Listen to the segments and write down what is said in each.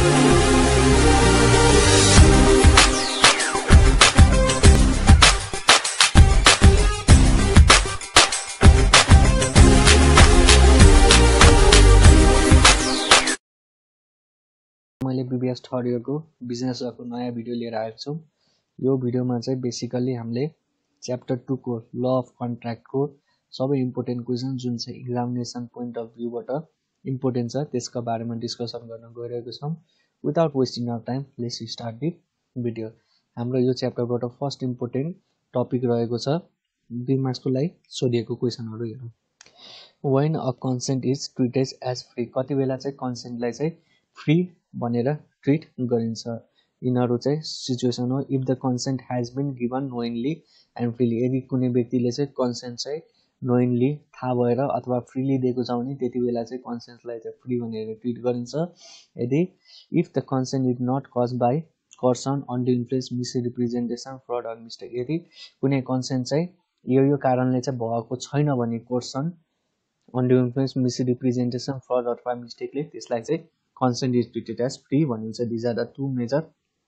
मैले BBS third इयरको बिजनेसको नयाँ भिडियो लिएर आएको छु। यो भिडियोमा चाहिँ बेसिकली हामीले च्याप्टर 2 को ल अफ कन्ट्र्याक्टको सबै इम्पोर्टेन्ट क्वेसन जुन चाहिँ एक्जामिनेसन पोइन्ट अफ भ्यूबाट इम्पोर्टेन्ट छ त्यसको बारेमा डिस्कसन गर्न गइरहेको छौँ। Without wasting our time let's start the video. हाम्रो यो च्याप्टरबाट फर्स्ट इम्पोर्टेन्ट टपिक रहेको छ 2 मार्क्सको लागि सोधिएको क्वेसनहरू हेरौँ। When a consent is treated as free, कति बेला चाहिँ कन्सेन्टलाई चाहिँ फ्री भनेर ट्रिट गरिन्छ। यिनीहरू चाहिँ सिचुएसन हो if the consent has been given knowingly and freely, यदि कुनै व्यक्तिले चाहिँ कन्सेन्ट चाहिँ नोइङली थाहा भएर अथवा फ्रीली दिएको छ भने त्यति बेला चाहिँ कन्सेन्टलाई चाहिँ फ्री भनेर ट्रिट गरिन्छ। यदि if the consent is not caused by coercion under influence misrepresentation fraud or mistake, यदि कुनै कन्सेन्ट चाहिँ यो कारणले चाहिँ भएको छैन भने coercion under influence misrepresentation fraud अथवा मिस्टेकले त्यसलाई चाहिँ consent is treated as free भनिन्छ। These are the two major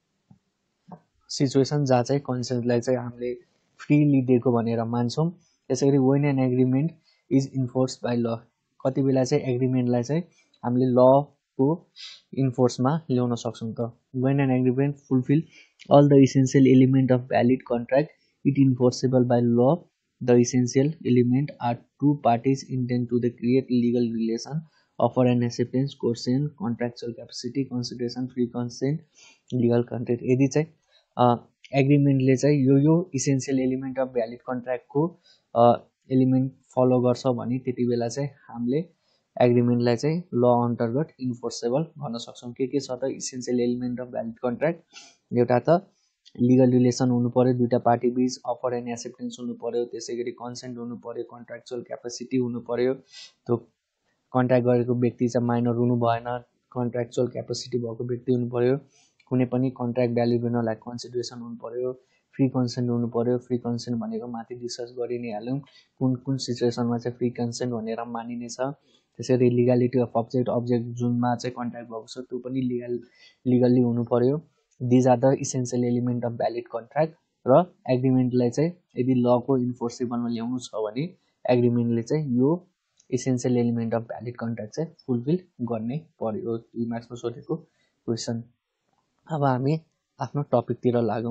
situation जहाँ चाहिँ कन्सेन्टलाई चाहिँ हामीले फ्रीली दिएको भनेर मान्छौँ। त्यसैगरी when an agreement is enforce by law, कति बेला चाहिँ एग्रिमेन्टलाई चाहिँ हामीले लको इन्फोर्समा ल्याउन सक्छौँ त। When an agreement fulfil all the essential element of valid contract it enforceable by law, the essential element are two parties intend to the create legal relation, offer and acceptance, consent, contractual capacity, consideration, free consent, legal contract। यदि चाहिँ एग्रिमेन्टले चाहिँ यो essential element of valid कन्ट्र्याक्टको element follow गर्छ भने त्यति बेला चाहिँ हामीले एग्रिमेन्टलाई चाहिँ ल अन्तर्गत इन्फोर्सेबल गर्न सक्छौँ। के छ त essential element of valid contract, एउटा त लिगल रिलेसन हुनु पर्यो, दुईटा पार्टी बीच अफर एन्ड एक्सेप्टेन्स हुनु पर्यो, त्यसैगरी कन्सेन्ट हुनु पर्यो, कन्ट्र्याक्चुअल क्यापेसिटी हुनु पर्यो, त्यो कन्ट्र्याक्ट गरेको व्यक्ति चाहिँ माइनर हुनु भएन, कन्ट्र्याक्चुअल क्यापेसिटी भएको व्यक्ति हुनु पर्यो, कुनै पनि कन्ट्र्याक्ट भ्याल्यु गर्नलाई कन्सिडरेसन हुनु पर्यो, फ्री कन्सेन्ट हुनु पर्यो। फ्री कन्सेन्ट भनेको माथि डिस्कस गरि नै हाल्यौँ कुन सिचुएसनमा चाहिँ फ्री कन्सेन्ट भनेर मानिनेछ। त्यसरी लिगालिटी अफ अब्जेक्ट जुनमा चाहिँ कन्ट्र्याक्ट भएको छ त्यो पनि लिगल्ली हुनु पर्यो। These are the essential element of valid contract. र एग्रिमेन्टलाई चाहिँ यदि लको इन्फोर्सेबलमा ल्याउनु छ भने एग्रिमेन्टले चाहिँ यो essential element of valid contract चाहिँ फुलफिल गर्नै पर्यो। 2 मार्क्समा सोधेको क्वेसन। अब हामी आफ्नो टपिकतिर लागौँ।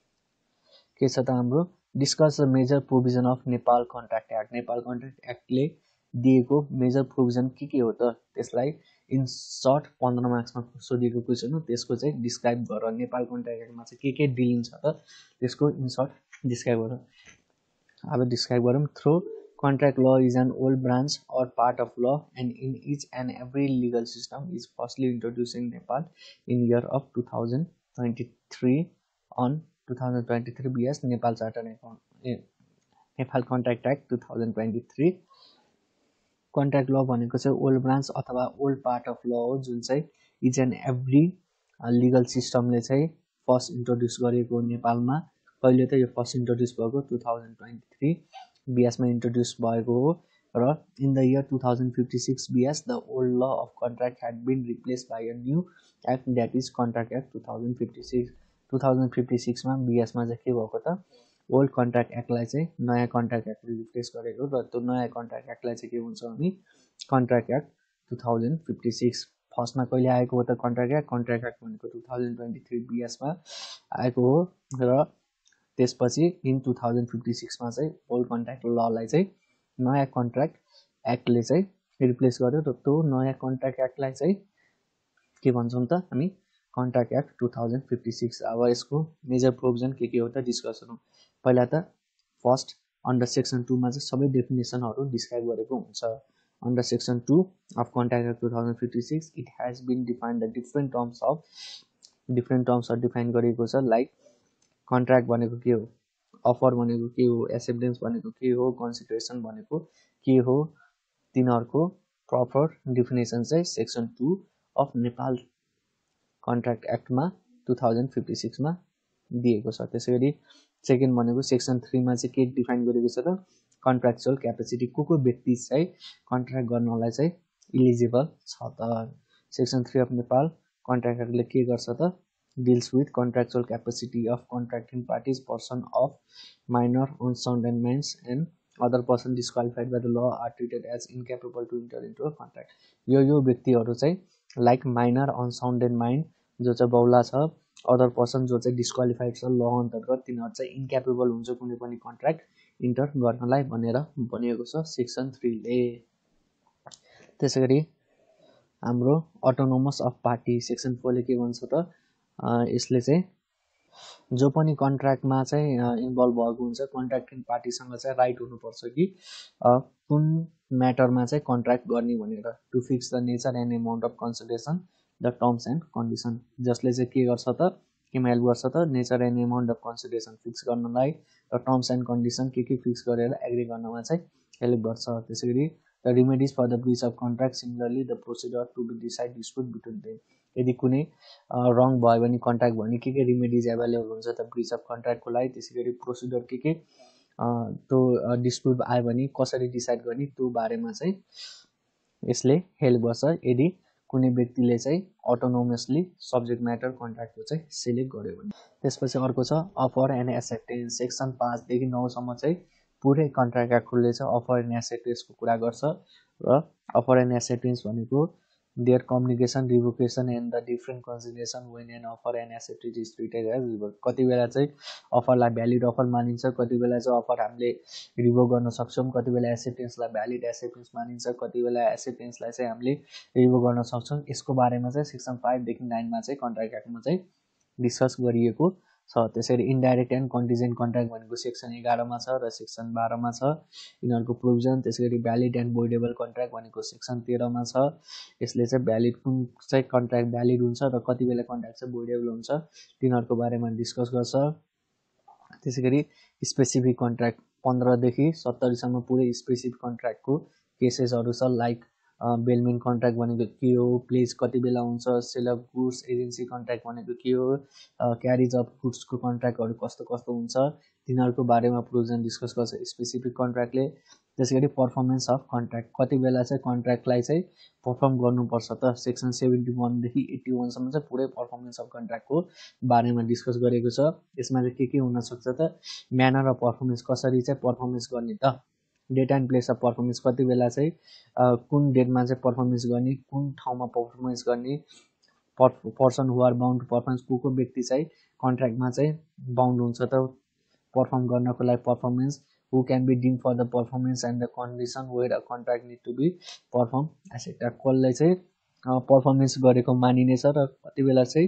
के छ त हाम्रो discuss the major provision of Nepal contract act. Nepal contract एक्टले दिएको मेजर प्रोभिजन के हो त त्यसलाई इन सर्ट 15 मार्क्समा सोधिएको क्वेसन हो। त्यसको चाहिँ डिस्क्राइब गर। नेपाल कन्ट्र्याक्ट एक्टमा चाहिँ के डिलिङ छ त त्यसको इन सर्ट डिस्क्राइब गर। अब डिस्क्राइब गरौँ। Through contract law is an old branch or part of law and in each and every legal system is firstly introduced in Nepal in year of 2023 on 2023 BS Nepal Charter Nepal Contract Act 2023। Contract law भनेको चाहिँ old branch अथवा old part of law हो जुन चाहिँ each and every legal सिस्टमले चाहिँ first introduce गरेको नेपालमा। कहिले त यो फर्स्ट इन्ट्रोड्युस भएको 2023 BS मा इन्ट्रोड्युस भएको हो। र in the year 2056 BS the old law of contract had been replace by a new act that is contract act 2056। 2056 मा BS मा चाहिँ के भएको त ओल्ड कन्ट्र्याक्ट एक्टलाई चाहिँ नयाँ कन्ट्र्याक्ट एक्टले रिप्लेस गरेको र त्यो नयाँ कन्ट्र्याक्ट एक्टलाई चाहिँ के हुन्छ भने कन्ट्र्याक्ट एक्ट 2056। फर्स्टमा कहिले आएको हो त कन्ट्र्याक्ट एक्ट भनेको 2023 BS मा आएको हो। र त्यसपछि इन 2056 मा चाहिँ ओल्ड कन्ट्र्याक्ट ललाई चाहिँ नयाँ कन्ट्र्याक्ट एक्टले चाहिँ रिप्लेस गर्यो र त्यो नयाँ कन्ट्र्याक्ट एक्टलाई चाहिँ के भन्छौँ त हामी कन्ट्र्याक्ट एक्ट 2056। अब यसको मेजर प्रोभिजन के हो त डिस्कस गरौँ। पहिला त फर्स्ट अन्डर सेक्सन 2 मा चाहिँ सबै डेफिनेसनहरू डिस्क्राइब गरेको हुन्छ। Under section 2 of contract act 2056 it has been defined the different टर्म्सहरू डिफाइन गरेको छ। लाइक कन्ट्र्याक्ट भनेको के हो, अफर भनेको के हो, एक्सेप्टेन्स भनेको के हो, कन्सिडरेसन भनेको के हो, तिनीहरूको प्रपर डेफिनेसन चाहिँ सेक्सन 2 अफ नेपाल कन्ट्र्याक्ट एक्टमा 2056 मा दिएको छ। त्यसैगरी सेकेन्ड भनेको सेक्सन 3 मा चाहिँ के डिफाइन गरेको छ त कन्ट्र्याक्चुअल क्यापेसिटी, को व्यक्ति चाहिँ कन्ट्र्याक्ट गर्नलाई चाहिँ इलिजिबल छ त। सेक्सन 3 अफ नेपाल कन्ट्र्याक्ट एक्टले के गर्छ त deals with contractual capacity of contracting parties, person of minor unsound minds and other person disqualified by the law are treated as incapable to enter into a contract. यो व्यक्तिहरू चाहिँ like minor अनसाउन्डेड mind जो चाहिँ बौला छ, other person जो चाहिँ disqualified छ ल अन्तर्गत, तिनीहरू चाहिँ इन्क्यापेबल हुन्छ कुनै पनि कन्ट्र्याक्ट इन्टर गर्नलाई भनेर भनिएको छ सेक्सन 3 ले। त्यसै गरी हाम्रो अटोनोमस अफ पार्टी सेक्सन 4 ले के भन्छ त यसले चाहिँ जो पनि कन्ट्र्याक्टमा चाहिँ इन्भल्भ भएको हुन्छ कन्ट्र्याक्टिङ पार्टीसँग चाहिँ राइट हुनुपर्छ कि कुन म्याटरमा चाहिँ कन्ट्र्याक्ट गर्ने भनेर to fix the nature and amount of consideration the terms and condition, जसले चाहिँ के गर्छ त केमा हेल्प गर्छ त nature and amount of consideration fix गर्नलाई र टर्म्स एन्ड कन्डिसन के फिक्स गरेर एग्री गर्नमा चाहिँ हेल्प गर्छ। त्यसै गरी the remedies for the breach of contract similarly the procedure to decide dispute between them, यदि कुनै रङ भयो भने कन्ट्र्याक्ट भयो भने के रिमेडिज एभाइलेबल हुन्छ त ब्रिच अफ कन्ट्र्याक्टको लागि, त्यसै गरी प्रोसिडर के त्यो डिस्प्युट आयो भने कसरी डिसाइड गर्ने त्यो बारेमा चाहिँ यसले हेल्प गर्छ यदि कुनै व्यक्तिले चाहिँ अटोनोमसली सब्जेक्ट म्याटर कन्ट्र्याक्टको चाहिँ सिलेक्ट गर्यो भने। त्यसपछि अर्को छ अफर एन्ड एक्सेप्टेन्स, सेक्सन 5 देखि 9 सम्म चाहिँ पुरै कन्ट्र्याक्ट एक्टले चाहिँ अफर एन्ड एक्सेप्टेन्सको कुरा गर्छ र अफर एन्ड एक्सेप्टेन्स भनेको their communication revocation and the different consideration when an offer and acceptance is treated as revoke, कति बेला चाहिँ अफरलाई भ्यालिड अफर मानिन्छ, कति बेला चाहिँ अफर हामीले रिभोक गर्न सक्छौँ, कति बेला एक्सेप्टेन्सलाई भ्यालिड एक्सेप्टेन्स मानिन्छ, कति बेला एक्सेप्टेन्सलाई चाहिँ हामीले रिभोक गर्न सक्छौँ। यसको बारेमा चाहिँ सेक्सन 5 देखि 9 मा चाहिँ कन्ट्र्याक्ट एक्टमा चाहिँ डिस्कस गरिएको छ। त्यसरी इन्डाइरेक्ट एन्ड कन्टिजेन्ट कन्ट्र्याक्ट भनेको सेक्सन 11 मा छ र सेक्सन 12 मा छ यिनीहरूको प्रोभिजन। त्यसैगरी भ्यालिड एन्ड भोइडेबल कन्ट्र्याक्ट भनेको सेक्सन 13 मा छ, यसले चाहिँ भ्यालिड कुन चाहिँ कन्ट्र्याक्ट भ्यालिड हुन्छ र कति बेला कन्ट्र्याक्ट चाहिँ भोइडेबल हुन्छ तिनीहरूको बारेमा डिस्कस गर्छ। त्यसैगरी स्पेसिफिक कन्ट्र्याक्ट 15 देखि 70 सम्म पुरै स्पेसिफिक कन्ट्र्याक्टको केसेसहरू छ, लाइक बेलमेन्ट कन्ट्र्याक्ट भनेको के हो, प्लेज कति बेला हुन्छ, sale of goods agency contract भनेको के हो, क्यारिज अफ गुड्सको कन्ट्र्याक्टहरू कस्तो कस्तो हुन्छ तिनीहरूको बारेमा प्रोभिजन डिस्कस गर्छ स्पेसिफिक कन्ट्र्याक्टले। त्यसैगरी पर्फर्मेन्स अफ कन्ट्र्याक्ट, कति बेला चाहिँ कन्ट्र्याक्टलाई चाहिँ पर्फर्म गर्नुपर्छ त, सेक्सन 71 देखि 81 सम्म चाहिँ पुरै पर्फर्मेन्स अफ कन्ट्र्याक्टको बारेमा डिस्कस गरेको छ। यसमा चाहिँ के हुनसक्छ त म्यानर अफ पर्फर्मेन्स, कसरी चाहिँ पर्फर्मेन्स गर्ने त, date and place of performance, कति बेला चाहिँ कुन डेटमा चाहिँ पर्फर्मेन्स गर्ने, कुन ठाउँमा पर्फर्मेन्स गर्ने, person who are bound to performance, को व्यक्ति चाहिँ कन्ट्र्याक्टमा चाहिँ बाउन्ड हुन्छ त पर्फर्म गर्नको लागि performance, who can be deem for the performance and the condition where a contract need to be perform exact, कसलाई चाहिँ पर्फर्मेन्स गरेको मानिनेछ र कति बेला चाहिँ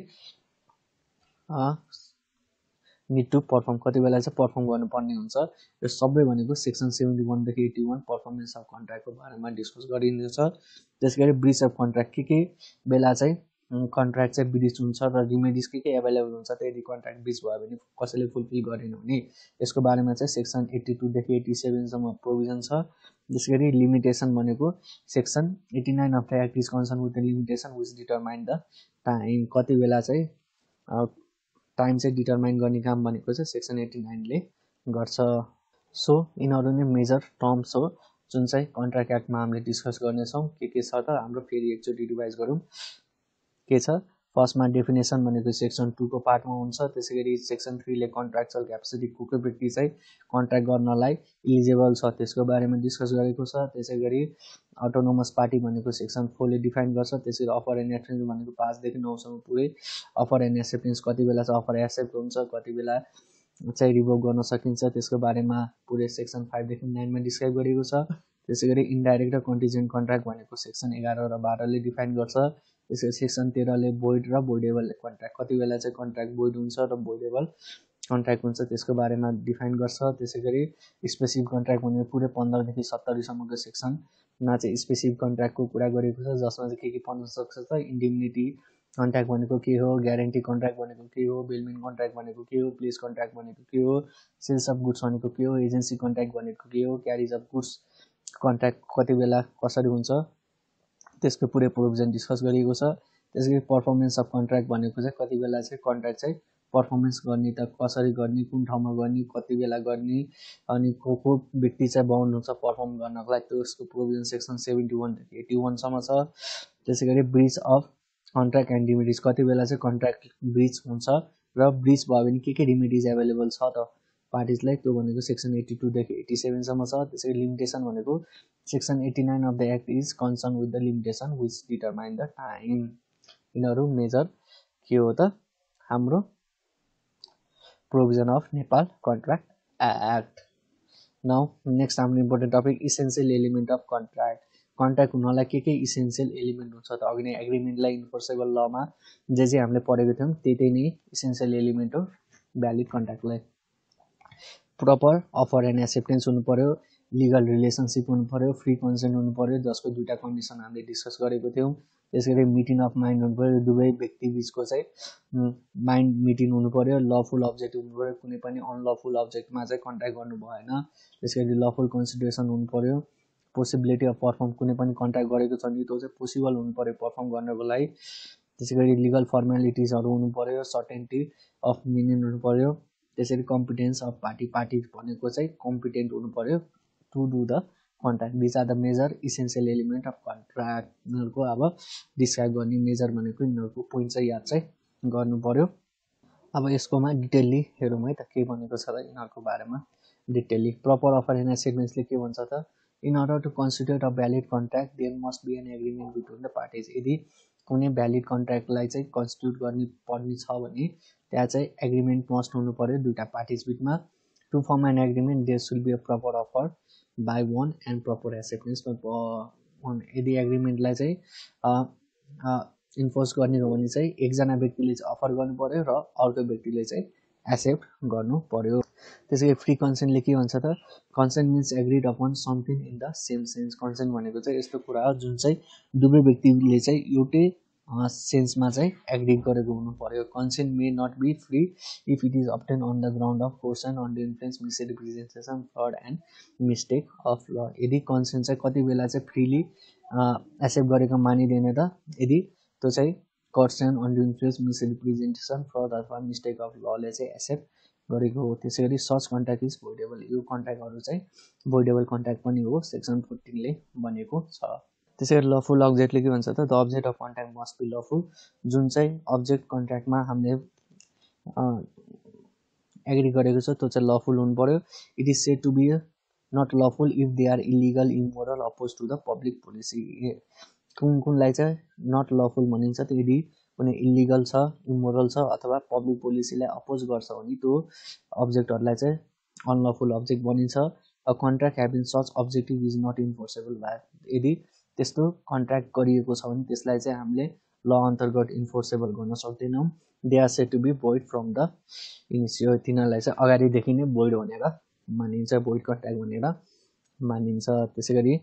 निड टु पर्फर्म, कति बेला चाहिँ पर्फर्म गर्नुपर्ने हुन्छ। यो सबै भनेको सेक्सन 71 देखि 81 पर्फर्मेन्स अफ कन्ट्र्याक्टको बारेमा डिस्कस गरिनेछ। त्यसैगरी ब्रिच अफ कन्ट्र्याक्ट, के बेला चाहिँ कन्ट्र्याक्ट चाहिँ ब्रिच हुन्छ र रिमेडिज के एभाइलेबल हुन्छ त यदि कन्ट्र्याक्ट ब्रिच भयो भने कसैले फुलफिल गरेन भने, यसको बारेमा चाहिँ सेक्सन 82 देखि 87 सम्म प्रोभिजन छ। त्यसैगरी लिमिटेसन भनेको section 89 of the act is concern with the limitation which determine the time, कति बेला चाहिँ टाइम चाहिँ डिटरमाइन गर्ने काम भनेको चाहिँ सेक्सन 89 ले गर्छ। सो यिनीहरू नै मेजर टर्म्स हो जुन चाहिँ कन्ट्र्याक्ट एक्टमा हामीले डिस्कस गर्नेछौँ। के छ त हाम्रो फेरि एकचोटि रिभाइज गरौँ। के छ, फर्स्टमा डेफिनेसन भनेको सेक्सन 2 को पार्टमा हुन्छ। त्यसैगरी सेक्सन 3 ले कन्ट्र्याक्चुअल क्यापेसिटी को व्यक्ति चाहिँ कन्ट्र्याक्ट गर्नलाई इलिजिबल छ त्यसको बारेमा डिस्कस गरेको छ। त्यसैगरी अटोनोमस पार्टी भनेको सेक्सन 4 ले डिफाइन गर्छ। त्यसैगरी अफर एन्ड एक्सेप्टेन्स भनेको 5 देखि 9 सम्म पुरै अफर एन्ड एक्सेप्टेन्स, कति बेला चाहिँ अफर एक्सेप्ट हुन्छ, कति बेला चाहिँ रिभोक गर्न सकिन्छ त्यसको बारेमा पुरै सेक्सन 5 देखि 9 मा डिस्क्राइब गरिएको छ। त्यसैगरी इन्डाइरेक्ट र कन्टिजेन्ट कन्ट्र्याक्ट भनेको सेक्सन 11 र 12 ले डिफाइन गर्छ। त्यसैगरी सेक्सन 13 ले भोइड र भोइडेबल कन्ट्र्याक्ट, कति बेला चाहिँ कन्ट्र्याक्ट भोइड हुन्छ र भोइडेबल कन्ट्र्याक्ट हुन्छ त्यसको बारेमा डिफाइन गर्छ। त्यसैगरी स्पेसिफिक कन्ट्र्याक्ट भनेको पुरै 15 देखि 70 सम्मको सेक्सनमा चाहिँ स्पेसिफिक कन्ट्र्याक्टको कुरा गरेको छ, जसमा चाहिँ के पर्न सक्छ त इन्डिमनिटी कन्ट्र्याक्ट भनेको के हो, ग्यारेन्टी कन्ट्र्याक्ट भनेको के हो, बेलमेन्ट कन्ट्र्याक्ट भनेको के हो, प्लेस कन्ट्र्याक्ट भनेको के हो, सेल्स अफ गुड्स भनेको के हो, एजेन्सी कन्ट्र्याक्ट भनेको के हो, क्यारिज अफ गुड्स कन्ट्र्याक्ट कति बेला कसरी हुन्छ त्यसको पुरै प्रोभिजन डिस्कस गरिएको छ। त्यसैगरी पर्फर्मेन्स अफ कन्ट्र्याक्ट भनेको चाहिँ कति बेला चाहिँ कन्ट्र्याक्ट चाहिँ पर्फर्मेन्स गर्ने त कसरी गर्ने, कुन ठाउँमा गर्ने, कति बेला गर्ने, अनि को व्यक्ति चाहिँ बाउन्ड हुन्छ पर्फर्म गर्नको लागि त्यसको प्रोभिजन सेक्सन 71 देखि 81 सम्म छ। त्यसैगरी breach of contract and remedies कति बेला चाहिँ कन्ट्र्याक्ट ब्रिच हुन्छ र ब्रिच भयो भने के रिमेडिज एभाइलेबल छ त पार्टिजलाई त्यो भनेको सेक्सन 82 देखि 87 सम्म छ। त्यसैले लिमिटेसन भनेको section 89 of the act is concern with the limitation which determine the time. यिनीहरू मेजर के हो त हाम्रो provision of Nepal contract act. Now next हाम्रो important topic essential element of contract. Contract हुनलाई के इसेन्सियल एलिमेन्ट हुन्छ त अघि नै एग्रिमेन्टलाई इन्फोर्सेबल लमा जे हामीले पढेको थियौँ त्यही नै इसेन्सियल एलिमेन्ट हो भ्यालिड कन्ट्र्याक्टलाई। प्रपर अफर एन्ड एक्सेप्टेन्स हुनु पर्यो, लिगल रिलेसनसिप हुनु पर्यो, फ्री कन्सेन्ट हुनु पर्यो जसको दुईटा कन्डिसन हामीले डिस्कस गरेको थियौँ। त्यसैगरी मिटिङ अफ माइन्ड हुनु पर्यो, दुवै व्यक्ति बिचको चाहिँ माइन्ड मिटिङ हुनु पर्यो, लफुल अब्जेक्ट हुनु पर्यो, कुनै पनि अनलफुल अब्जेक्टमा चाहिँ कन्ट्र्याक्ट गर्नु भएन। त्यसैगरी लफुल कन्सिडरेसन हुनु पर्यो, पोसिबिलिटी अफ पर्फर्म कुनै पनि कन्ट्र्याक्ट गरेको छ भने त्यो चाहिँ पोसिबल हुनु पर्यो पर्फर्म गर्नको लागि। त्यसैगरी लिगल फर्मेलिटिजहरू हुनु पर्यो, सर्टेन्टी अफ मिनिङ हुनु पर्यो। त्यसरी कम्पिटेन्स अफ पार्टी भनेको चाहिँ कम्पिटेन्ट हुनु पर्यो to do the contract. This are the major essential element of contract. यिनीहरूको अब डिस्क्राइब गर्ने मेजर भनेको यिनीहरूको पोइन्ट चाहिँ याद चाहिँ गर्नु पर्यो। अब यसकोमा डिटेलली हेरौँ है त के भनेको छ त यिनीहरूको बारेमा डिटेलली। प्रपर अफर एन्ड एक्सेप्टेन्सले के भन्छ त in order to consider a valid contract there must be an agreement between the parties. यदि कुनै भ्यालिड कन्ट्र्याक्टलाई चाहिँ कन्स्टिट्युट गर्नु पर्ने छ भने त्यहाँ चाहिँ एग्रिमेन्ट मस्ट हुनु पर्यो दुईटा पार्टिज बिचमा। To form an agreement there should be a proper offer by one and proper acceptance. यदि एग्रिमेन्टलाई चाहिँ इन्फोर्स गर्ने हो भने चाहिँ एकजना व्यक्तिले चाहिँ अफर गर्नु पर्यो र अर्को व्यक्तिले चाहिँ एक्सेप्ट गर्नु पर्यो। त्यसै फ्री कन्सेन्टले के भन्छ त consent means agreed upon something in the same sense. Consent भनेको चाहिँ यस्तो कुरा हो जुन चाहिँ दुवै व्यक्तिले चाहिँ एउटै सेन्समा चाहिँ एग्री गरेको हुनु पर्यो। Consent may not be free if it is obtain on the ground of coercion under influence misrepresentation fraud and mistake of law. यदि कन्सेन्ट चाहिँ कति बेला चाहिँ फ्रीली एक्सेप्ट गरेको मानिँदैन त यदि त्यो चाहिँ coercion under influence misrepresentation fraud अथवा मिस्टेक अफ लले चाहिँ एक्सेप्ट गरेको हो। त्यसै गरी सच कन्ट्र्याक्ट इज भोइडेबल। यो कन्ट्र्याक्टहरू चाहिँ भोइडेबल कन्ट्र्याक्ट पनि हो सेक्सन 14 ले भनेको छ। त्यसै गरी लफुल अब्जेक्टले के भन्छ त the object of contract must be lawful. जुन चाहिँ अब्जेक्ट कन्ट्र्याक्टमा हामीले एग्री गरेको छ त्यो चाहिँ लफुल हुनु पर्यो। It is said to be not lawful if they are illegal immoral oppose to the public policy. कुनलाई चाहिँ नट लफुल भनिन्छ त यदि कुनै इलिगल छ इमोरल छ अथवा पब्लिक पोलिसीलाई अपोज गर्छ भने त्यो अब्जेक्टहरूलाई चाहिँ अनलफुल अब्जेक्ट भनिन्छ। A contract having such objective is not enforceable by. यदि त्यस्तो कन्ट्र्याक्ट गरिएको छ भने त्यसलाई चाहिँ हामीले ल अन्तर्गत इन्फोर्सेबल गर्न सक्दैनौँ। They are said to be void from the initio. तिनीहरूलाई चाहिँ अगाडिदेखि नै भोइड भनेर मानिन्छ, भोइड कन्ट्र्याक्ट भनेर मानिन्छ। त्यसै गरी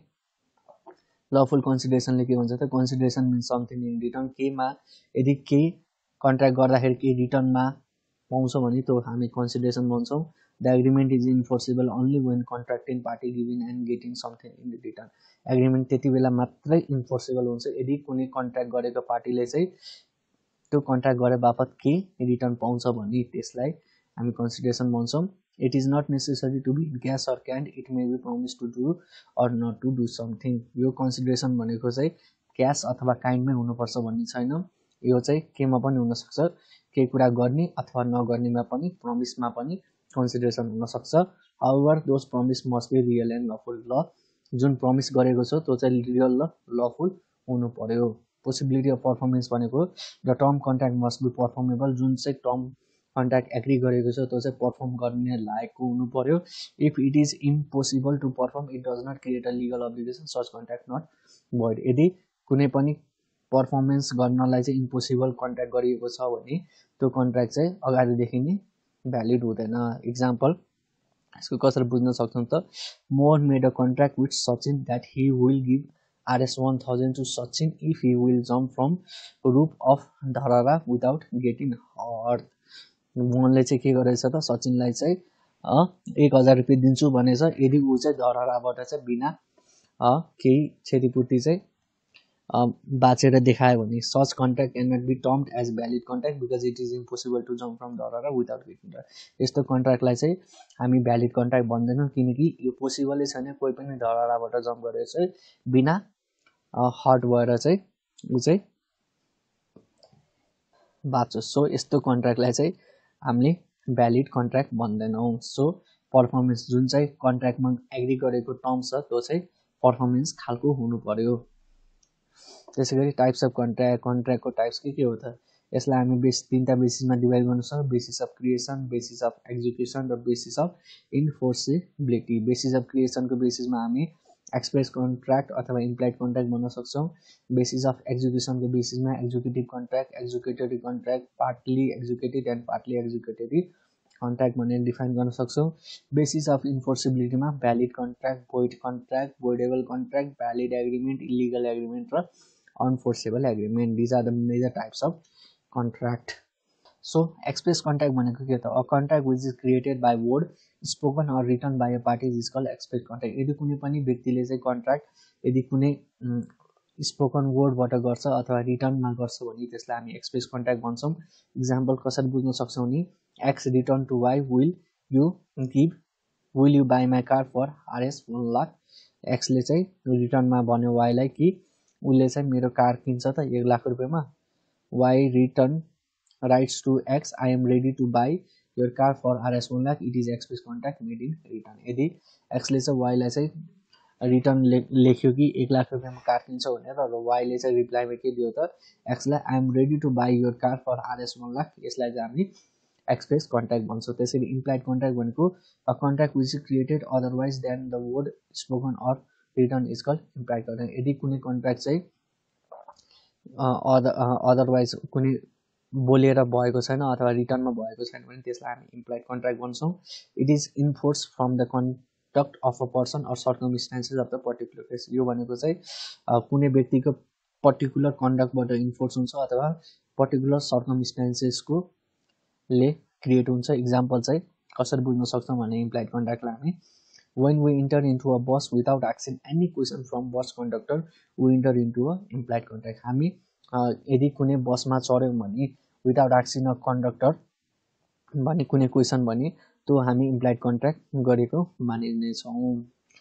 लफुल कन्सिडरेसनले के भन्छ त consideration means something in return. केमा यदि केही कन्ट्र्याक्ट गर्दाखेरि केही रिटर्नमा पाउँछ भने त्यो हामी कन्सिडरेसन भन्छौँ। The agreement is enforceable only when contracting party giving and getting something in return. Agreement त्यति बेला मात्रै इन्फोर्सेबल हुन्छ यदि कुनै कन्ट्र्याक्ट गरेको पार्टीले चाहिँ त्यो कन्ट्र्याक्ट गरे बापत के रिटर्न पाउँछ भने त्यसलाई हामी कन्सिडरेसन भन्छौँ। It is not necessary to be cash or kind, it may be promise to do or not to do something. यो कन्सिडरेसन भनेको चाहिँ क्यास अथवा काइन्डमै हुनुपर्छ भन्ने छैन। यो चाहिँ केमा पनि हुनसक्छ, केही कुरा गर्ने अथवा नगर्नेमा पनि प्रमिसमा पनि कन्सिडरेसन हुनसक्छ। However those promise must be real and lawful. ल जुन प्रमिस गरेको छ त्यो चाहिँ रियल र लफुल हुनु पर्यो। पोसिबिलिटी अफ पर्फर्मेन्स भनेको the term contract must be performable. जुन चाहिँ टर्म कन्ट्र्याक्ट एग्री गरेको छ त्यो चाहिँ पर्फर्म गर्ने लायकको हुनु पर्यो। If it is impossible to perform it does not create a legal obligation such contract not void. यदि कुनै पनि पर्फर्मेन्स गर्नलाई चाहिँ इम्पोसिबल कन्ट्र्याक्ट गरिएको छ भने त्यो कन्ट्र्याक्ट चाहिँ अगाडिदेखि नै भ्यालिड हुँदैन। इक्जाम्पल यसको कसरी बुझ्न सक्छौँ त Mohan made a contract with Sachin that he will give RS1000 to Sachin if he will jump from roof of Dharara without getting hurt। मोहनले चाहिँ के गरेछ त सचिनलाई चाहिँ 1000 रुपियाँ दिन्छु भनेछ यदि ऊ चाहिँ धराराबाट चाहिँ बिना केही क्षतिपूर्ति चाहिँ बाँचेर देखायो भने। Such contract can not be termed as valid contract because it is impossible to jump from Dharahara without getting hurt. यस्तो कन्ट्र्याक्टलाई चाहिँ हामी भ्यालिड कन्ट्र्याक्ट भन्दैनौँ किनकि यो पोसिबलै छैन कोही पनि धराराबाट जम्प गरेर चाहिँ बिना हर्ट भएर चाहिँ ऊ चाहिँ बाँच्छ। सो यस्तो कन्ट्र्याक्टलाई चाहिँ हामीले भ्यालिड कन्ट्र्याक्ट भन्दैनौँ। सो पर्फर्मेन्स जुन चाहिँ कन्ट्र्याक्टमा एग्री गरेको टर्म्स छ त्यो चाहिँ पर्फर्मेन्स खालको हुनु पर्यो। त्यसै गरी टाइप्स अफ कन्ट्र्याक्टको टाइप्स के हो त? यसलाई हामी तीनटा बेसिसमा डिभाइड गर्न सक्छौँ। Basis of creation, basis of execution र basis of enforceability. Basis of क्रिएसनको बेसिसमा हामी एक्सप्रेस कन्ट्र्याक्ट अथवा इम्प्लाइड कन्ट्र्याक्ट बन्न सक्छौँ। बेसिस अफ एक्जिक्युसनको बेसिसमा executive contract, executory contract, partly executed and partly executory contract भनेर डिफाइन गर्न सक्छौँ। बेसिस अफ इन्फोर्सेबिलिटीमा valid contract, contract, voidable contract, valid agreement, illegal agreement र unenforceable agreement. These are the major types of contract. So express contract भनेको के त? A contract which is created by word spoken or written by a party is called express contract. यदि कुनै पनि व्यक्तिले चाहिँ contract यदि कुनै स्पोकन वर्डबाट गर्छ अथवा रिटर्नमा गर्छ भने त्यसलाई हामी एक्सप्रेस कन्ट्र्याक्ट भन्छौँ। इक्जाम्पल कसरी बुझ्न सक्छौँ भने X return to Y will you buy my car for RS 1 lakh. एक्सले चाहिँ रिटर्नमा भन्यो वाइलाई कि उसले चाहिँ मेरो कार किन्छ त 1 लाख रुपियाँमा। Y return writes to X I am ready to buy your car for RS 1 lakh. It is express contract made in return. यदि एक्सले चाहिँ वाइलाई चाहिँ रिटर्न लेख्यो कि 1 लाख रुपियाँमा कार किन्छ भनेर, र वाइले चाहिँ रिप्लाईमा के दियो त एक्सलाई I am ready to buy your car for RS 1 lakh. यसलाई चाहिँ हामी एक्सप्रेस कन्ट्र्याक्ट भन्छौँ। त्यसरी इम्प्लाइड कन्ट्र्याक्ट भनेको a contract which is created otherwise than the word spoken or return is called implied contract. यदि कुनै कन्ट्र्याक्ट चाहिँ अदरवाइज कुनै बोलेर भएको छैन अथवा रिटर्नमा भएको छैन भने त्यसलाई हामी इम्प्लाइड कन्ट्र्याक्ट भन्छौँ। It is enforce from the conduct of a person or circumstances of the particular case. यो भनेको चाहिँ कुनै व्यक्तिको पर्टिकुलर कन्डक्टबाट इन्फोर्स हुन्छ अथवा पर्टिकुलर सर्कमस्टान्सेसको ले क्रिएट हुन्छ। इक्जाम्पल चाहिँ कसरी बुझ्न सक्छौँ भने इम्प्लाइड कन्ट्र्याक्टलाई हामी when we enter into a bus without asking any question from bus conductor we enter into a implied contract। हामी यदि कुनै बसमा चढ्यौँ भने विदाउट आस्किङ अ कन्डक्टर भने कुनै क्वेसन भने त्यो हामी इम्प्लाइड कन्ट्र्याक्ट गरेको मानिनेछौँ।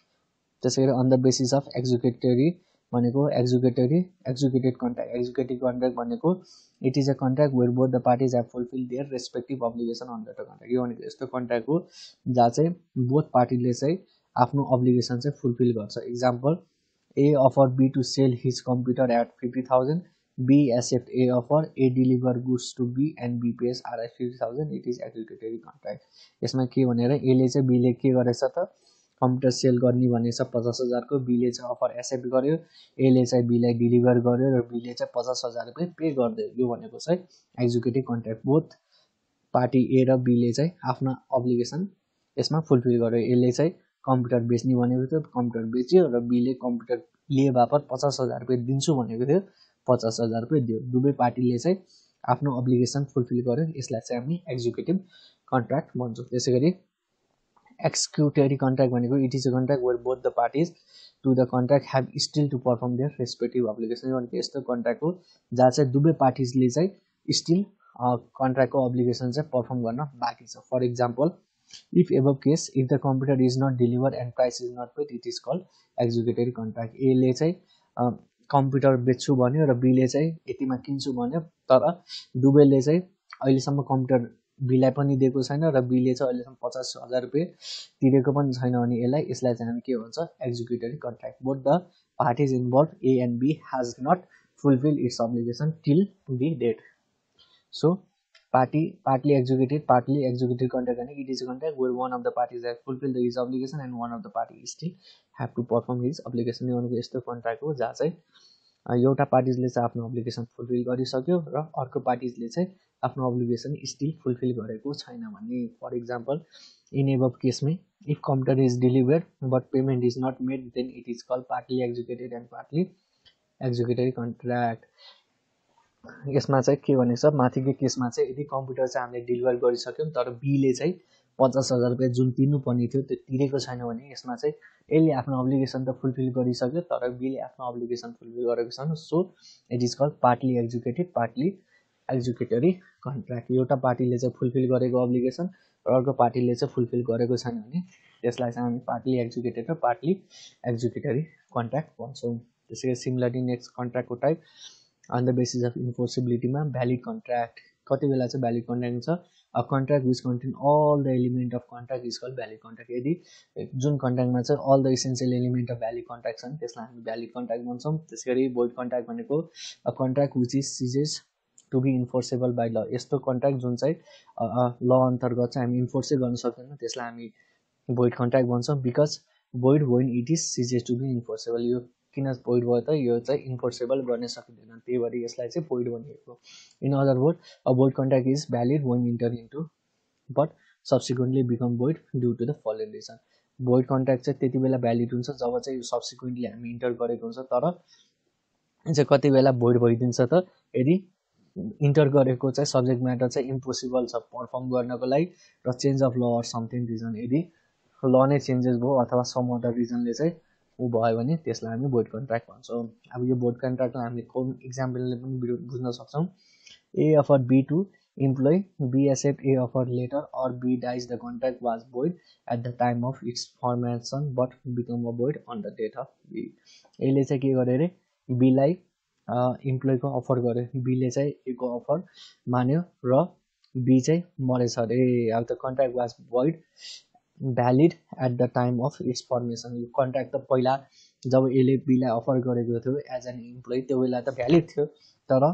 त्यसै गरी on the basis of executory भनेको एक्जिक्युटेड कन्ट्र्याक्ट। एक्जिक्युटिभ कन्ट्र्याक्ट भनेको it is a contract where both the parties have fulfil their respective obligation under the contract. यो भनेको यस्तो कन्ट्र्याक्ट हो जहाँ चाहिँ बोथ पार्टीले चाहिँ आफ्नो अब्लिगेसन चाहिँ फुलफिल गर्छ। Example A offer B to sell his computer at 50,000, B accept A offer, A deliver goods to B and B pays RI 50,000। It is executory contract. यसमा के भनेर एले चाहिँ बीले के गरेछ त कम्प्युटर सेल गर्ने भनेछ 50,000 को, बीले चाहिँ अफर एक्सेप्ट गर्यो, एले चाहिँ बीलाई डिलिभर गर्यो र बीले चाहिँ 50,000 रुपियाँ पे गरिदियो। यो भनेको चाहिँ executive contract. Both party A र बीले चाहिँ आफ्नो अब्लिगेसन यसमा फुलफिल गर्यो। एले चाहिँ कम्प्युटर बेच्ने भनेको थियो, कम्प्युटर बेच्यो, र बीले कम्प्युटर लिए बापत 50,000 रुपियाँ दिन्छु भनेको थियो, 50,000 रुपियाँ दियो। दुवै पार्टीले चाहिँ आफ्नो अब्लिगेसन फुलफिल गर्यो। यसलाई चाहिँ हामी एक्जिक्युटिभ कन्ट्र्याक्ट भन्छौँ। त्यसै गरी एक्जिक्युटरी कन्ट्र्याक्ट भनेको it is a contract where both the parties to the contract have still to perform their respective obligation. यो भनेको यस्तो कन्ट्र्याक्ट हो जहाँ चाहिँ दुवै पार्टिजले चाहिँ स्टिल कन्ट्र्याक्टको अब्लिगेसन चाहिँ पर्फर्म गर्न बाँकी छ। For example if above case if the computer is not deliver and price is not paid it is called executory contract. एले चाहिँ कम्प्युटर बेच्छु भन्यो र बीले चाहिँ यतिमा किन्छु भन्यो, तर दुवैले चाहिँ अहिलेसम्म कम्प्युटर बीलाई पनि दिएको छैन र बीले चाहिँ अहिलेसम्म 50,000 रुपियाँ तिरेको पनि छैन भने यसलाई चाहिँ हामी के भन्छ executory contract. Both the parties involve A and B has not fulfil its obligation till the date. So partly executed contract and it is a contract where one of the parties has fulfilled his obligation and one of the party still have to perform his obligation। यो भनेको यस्तो contract हो जहाँ चाहिँ एउटा पार्टिजले चाहिँ आफ्नो obligation fulfil गरिसक्यो र अर्को पार्टिजले चाहिँ आफ्नो अब्लिगेसन स्टिल फुलफिल गरेको छैन भने। फर इक्जाम्पल इन एबभ केसमै if computer is delivered but payment is not made then it is called partly executed and partly executory contract. यसमा चाहिँ के भनेको छ माथिको केसमा चाहिँ यदि कम्प्युटर चाहिँ हामीले डेलिभर गरिसक्यौँ तर बीले चाहिँ 50,000 रुपियाँ जुन तिर्नुपर्ने थियो त्यो तिरेको छैन भने यसमा चाहिँ यसले आफ्नो अब्लिगेसन त फुलफिल गरिसक्यो तर बीले आफ्नो अब्लिगेसन फुलफिल गरेको छैन। So it is called partly executed partly executory contract. एउटा पार्टीले चाहिँ फुलफिल गरेको अब्लिगेसन र अर्को पार्टीले चाहिँ फुलफिल गरेको छैन भने त्यसलाई चाहिँ हामी पार्टली एक्जिक्युटेड र पार्टली एक्जिक्युटरी कन्ट्र्याक्ट भन्छौँ। त्यसै गरी सिमिलरली नेक्स्ट कन्ट्र्याक्टको type on the basis of इन्फोर्सेबिलिटीमा भ्यालिड कन्ट्र्याक्ट। कति बेला चाहिँ भ्यालिड कन्ट्र्याक्ट हुन्छ a contract which contain all the element of contract is called valid contract यदि जुन कन्ट्र्याक्टमा चाहिँ all the essential element of valid contract छन् त्यसलाई हामी भ्यालिड कन्ट्र्याक्ट भन्छौँ त्यसै गरी भोइड कन्ट्र्याक्ट भनेको a contract which is ceases to be enforceable by law यस्तो कन्ट्र्याक्ट जुन चाहिँ ल अन्तर्गत चाहिँ हामी इन्फोर्सै गर्न सक्दैनौँ त्यसलाई हामी भोइड कन्ट्र्याक्ट भन्छौँ because void when it is ceases to be enforceable यो किन भोइड भयो त यो चाहिँ इन्फोर्सेबल गर्न सकिँदैन त्यही भएर यसलाई चाहिँ भोइड भनिएको in other word a void contract is valid when enter into but subsequently become void due to the following reason void contract चाहिँ त्यति बेला भ्यालिड हुन्छ जब चाहिँ सब्सिक्वेन्टली हामी इन्टर गरेको हुन्छ तर चाहिँ कति बेला भोइड भइदिन्छ त यदि इन्टर गरेको चाहिँ सब्जेक्ट म्याटर चाहिँ इम्पोसिबल छ पर्फर्म गर्नको लागि र change of law or something reason यदि ल नै चेन्जेस भयो अथवा सम अदर रिजनले चाहिँ ऊ भयो भने त्यसलाई हामी भोइड कन्ट्र्याक्ट भन्छौँ अब यो भोइड कन्ट्र्याक्टलाई हामीले इक्जाम्पलले पनि बुझ्न सक्छौँ A offer B to employ B accept A offer letter or B dies the contract was void at the time of its formation but become a void on the date of B यसले चाहिँ के गर्यो अरे बीलाई इम्प्लोइको offer गर्यो बीले चाहिँ एको offer मान्यो र be चाहिँ मरेछ अरे अब त contract was void valid at the time of its formation यो कन्ट्र्याक्ट त पहिला जब यसले बीलाई अफर गरेको थियो एज एन इम्प्लोइ त्यो बेला त भ्यालिड थियो तर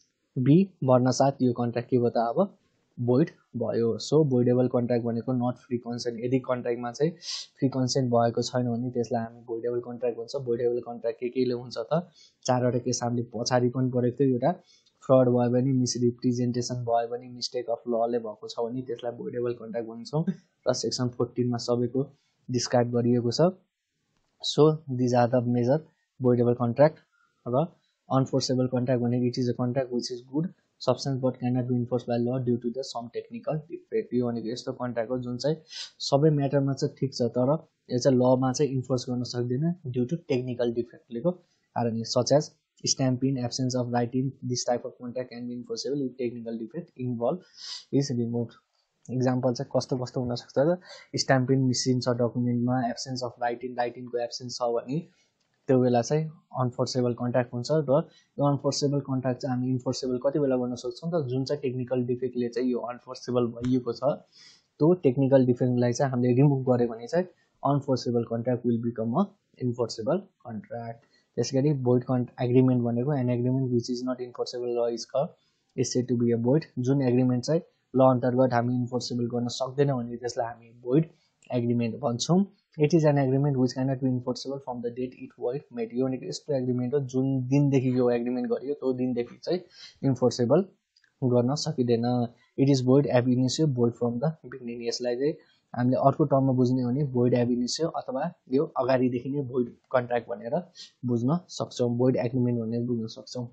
बी मर्न साथ यो कन्ट्र्याक्ट के भयो त अब भोइड भयो सो भोइडेबल कन्ट्र्याक्ट भनेको नट फ्री कन्सेन्ट यदि कन्ट्र्याक्टमा चाहिँ फ्री कन्सेन्ट भएको छैन भने त्यसलाई हामी भोइडेबल कन्ट्र्याक्ट भन्छ भोइडेबल कन्ट्र्याक्ट के केले हुन्छ त चारवटा केस हामीले पछाडि पनि पढेको थियो एउटा फ्रड भयो भने मिसरिप्रेजेन्टेसन भयो भने मिस्टेक अफ लले भएको छ भने त्यसलाई भोइडेबल कन्ट्र्याक्ट भन्छौँ र सेक्सन 14 मा सबैको डिस्क्राइब गरिएको छ so these are the major voidable contract र अनफोर्सेबल कन्ट्र्याक्ट भनेको it is a contract which is good substance but cannot be enforce by law due to the some technical defect यो भनेको यस्तो contract हो जुन चाहिँ सबै म्याटरमा चाहिँ ठिक छ तर यो चाहिँ लमा चाहिँ इन्फोर्स गर्न सक्दैन ड्यु टु टेक्निकल डिफेक्टलेको कारणले such as stamping absence of writing this type of contact can be enforceable if technical defect involved is removed example चाहिँ कस्तो कस्तो हुन सक्छ त स्ट्याम्पिङ मिसिन छ डकुमेन्टमा एब्सेन्स अफ राइटिङको एब्सेन्स छ भने त्यो बेला चाहिँ अनफोर्सेबल कन्ट्र्याक्ट हुन्छ र यो अनफोर्सेबल कन्ट्र्याक्ट चाहिँ हामी इन्फोर्सेबल कति बेला गर्न सक्छौँ त जुन चाहिँ टेक्निकल डिफेक्टले चाहिँ यो अनफोर्सेबल भइएको छ त्यो टेक्निकल डिफेक्टलाई चाहिँ हामीले रिमुभ गऱ्यो भने चाहिँ unenforceable contract will become a enforceable contract त्यसै गरी भोइड एग्रिमेन्ट भनेको an agreement which is not enforceable law is is said to be a void जुन एग्रिमेन्ट चाहिँ ल अन्तर्गत हामी इन्फोर्सेबल गर्न सक्दैनौँ भने त्यसलाई हामी भोइड एग्रिमेन्ट भन्छौँ it is an agreement which cannot be enforceable from the date it void made यो भनेको यस्तो एग्रिमेन्ट हो जुन दिनदेखि यो एग्रिमेन्ट गरियो त्यो दिनदेखि चाहिँ इन्फोर्सेबल गर्न सकिँदैन it is void ab initio void from the beginning यसलाई चाहिँ हामीले अर्को टर्ममा बुझ्ने हो भने भोइड एब इनिसियो अथवा यो अगाडिदेखि नै भोइड कन्ट्र्याक्ट भनेर बुझ्न सक्छौँ भोइड एग्रिमेन्ट भनेर बुझ्न सक्छौँ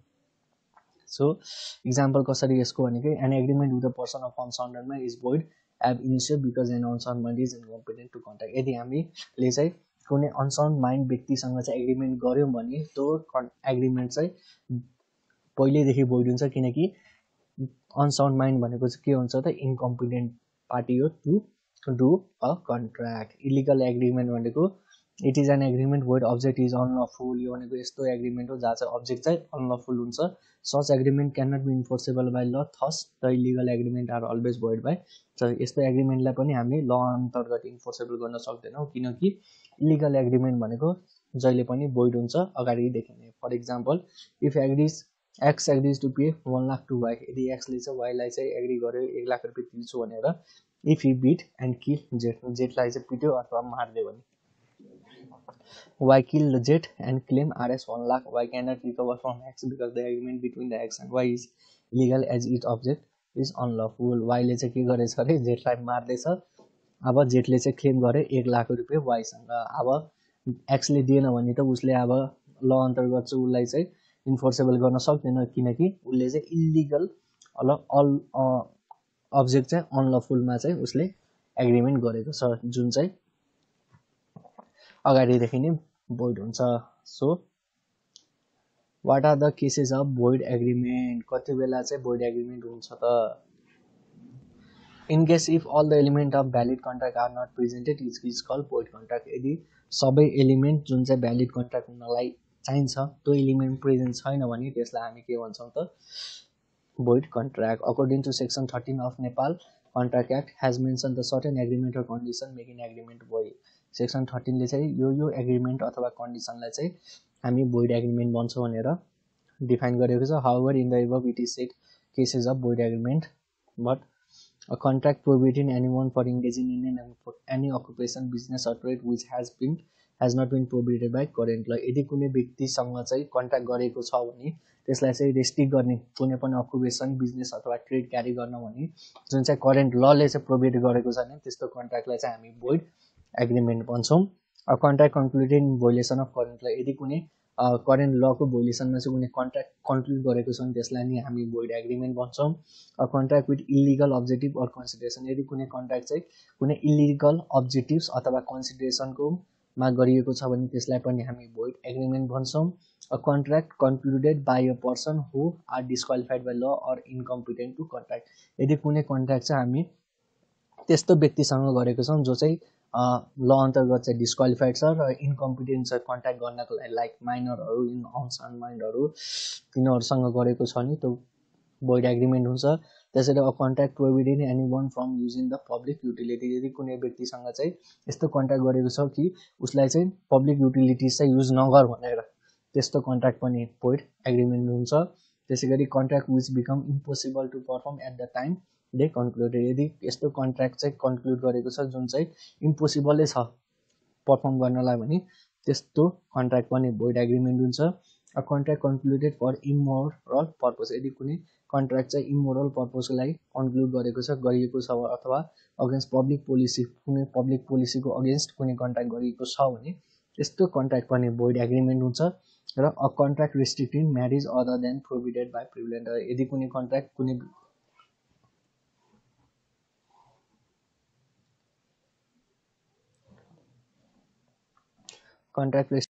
सो इक्जाम्पल कसरी यसको भनेको an agreement with the person of अनसाउन्डमा is void ab initio because an unsound mind is incompetent to contract यदि हामीले चाहिँ कुनै अनसाउन्ड माइन्ड व्यक्तिसँग चाहिँ एग्रिमेन्ट गऱ्यौँ भने त्यो एग्रिमेन्ट चाहिँ पहिल्यैदेखि भोइड हुन्छ किनकि अनसाउन्ड माइन्ड भनेको चाहिँ के हुन्छ त इन्कम्पिटेन्ट पार्टी हो to do a contract illegal agreement भनेको it is an agreement where object is unlawful यो भनेको यस्तो एग्रिमेन्ट हो जहाँ चाहिँ अब्जेक्ट चाहिँ अनलफुल हुन्छ such agreement can not be enforceable by law thus the illegal agreement are always void by यस्तो एग्रिमेन्टलाई पनि हामीले ल अन्तर्गत इन्फोर्सेबल गर्न सक्दैनौँ किनकि इलिगल एग्रिमेन्ट भनेको जहिले पनि भोइड हुन्छ अगाडिदेखि नै for example if agrees X agrees to pay 1 lakh to Y यदि एक्सले चाहिँ वाईलाई चाहिँ एग्री गर्यो 1 लाख रुपियाँ तिर्छु भनेर if he beat and kill जेटलाई चाहिँ पिट्यो अथवा मारिदियो भने Y killed Jet and claim Rs 1 lakh. Y cannot recover from X because the agreement between the X and Y is illegal as its object is unlawful. Y ले चाहिँ के गरेछ अरे जेटलाई मार्दैछ अब जेटले चाहिँ क्लेम गरे 1 लाख रुपियाँ Y सँग अब X ले दिएन भने त उसले अब ल अन्तर्गत चाहिँ उसलाई चाहिँ इन्फोर्सेबल गर्न सक्दैन किनकि उसले चाहिँ इलिगल अब्जेक्ट चाहिँ अनलफुलमा चाहिँ उसले एग्रिमेन्ट गरेको छ जुन चाहिँ अगाडिदेखि नै भोइड हुन्छ so what are the cases of void agreement कति बेला चाहिँ भोइड एग्रिमेन्ट हुन्छ त in case if all the element of valid contract are not presented it is called void contract यदि सबै एलिमेन्ट जुन चाहिँ भ्यालिड कन्ट्र्याक्ट हुनलाई चाहिन्छ त्यो एलिमेन्ट प्रेजेन्ट छैन भने त्यसलाई हामी के भन्छौँ त void contract. According to section 13 of Nepal Contract Act has mentioned the certain agreement or condition making agreement void. Section 13 ले चाहिँ यो एग्रीमेन्ट अथवा कन्डिसनलाई चाहिँ हामी void agreement भन्छौँ भनेर डिफाइन गरेको छ. However, in the above it is said cases of void agreement, but a contract prohibiting anyone for engaging in any occupation, business or trade which has not been prohibited by current law. यदि कुनै व्यक्तिसँग चाहिँ contract गरेको छ भने त्यसलाई चाहिँ restrict गर्ने कुनै पनि अकुपेसन बिजनेस अथवा ट्रेड क्यारी गर्न भने जुन चाहिँ करेन्ट लले चाहिँ प्रोहिबिट गरेको छ नि त्यस्तो कन्ट्र्याक्टलाई चाहिँ हामी void एग्रिमेन्ट भन्छौँ. A contract concluded in violation of current law. यदि कुनै करेन्ट लको भोइलेसनमा चाहिँ कुनै कन्ट्र्याक्ट कन्क्लुड गरेको छ भने त्यसलाई नि हामी void एग्रिमेन्ट भन्छौँ. A contract with illegal objective or consideration. यदि कुनै कन्ट्र्याक्ट चाहिँ कुनै इलिगल अब्जेक्टिभ्स अथवा कन्सिडरेसनको मा गरिएको छ भने त्यसलाई पनि हामी void एग्रिमेन्ट भन्छौँ. A contract concluded by a person who are disqualified by law or incompetent to contract. यदि कुनै कन्ट्र्याक्ट चाहिँ हामी त्यस्तो व्यक्तिसँग गरेको छौँ जो चाहिँ ल अन्तर्गत चाहिँ डिस्क्वालिफाइड छ र इन्कम्पिटेन्ट छ कन्ट्याक्ट गर्नको लागि, लाइक माइनरहरू इन अनसाउन्ड माइन्डहरू तिनीहरूसँग गरेको छ नि त्यो void एग्रिमेन्ट हुन्छ. त्यसैले a contract prohibiting any one from using the public utility. यदि कुनै व्यक्तिसँग चाहिँ यस्तो कन्ट्र्याक्ट गरेको छ कि उसलाई चाहिँ पब्लिक युटिलिटिज चाहिँ युज नगर भनेर त्यस्तो कन्ट्र्याक्ट पनि void एग्रिमेन्ट हुन्छ. त्यसै गरी contract which become impossible to perform at the time they concluded. यदि यस्तो कन्ट्र्याक्ट चाहिँ कन्क्लुड गरेको छ जुन चाहिँ इम्पोसिबलै छ पर्फर्म गर्नलाई भने त्यस्तो कन्ट्र्याक्ट पनि void एग्रिमेन्ट हुन्छ. A contract concluded for immoral purpose. यदि कुनै कन्ट्र्याक्ट चाहिँ इमोरल पर्पजलाई कन्क्लुड गरिएको छ अथवा अगेन्स्ट पब्लिक पोलिसी कुनै पब्लिक पोलिसीको अगेन्स्ट कुनै कन्ट्र्याक्ट गरिएको छ भने त्यस्तो कन्ट्र्याक्ट पनि void एग्रिमेन्ट हुन्छ. र a contract restricting marriage other than provided by prevalent. यदि कुनै कन्ट्र्याक्ट कुनै कन्ट्र्याक्ट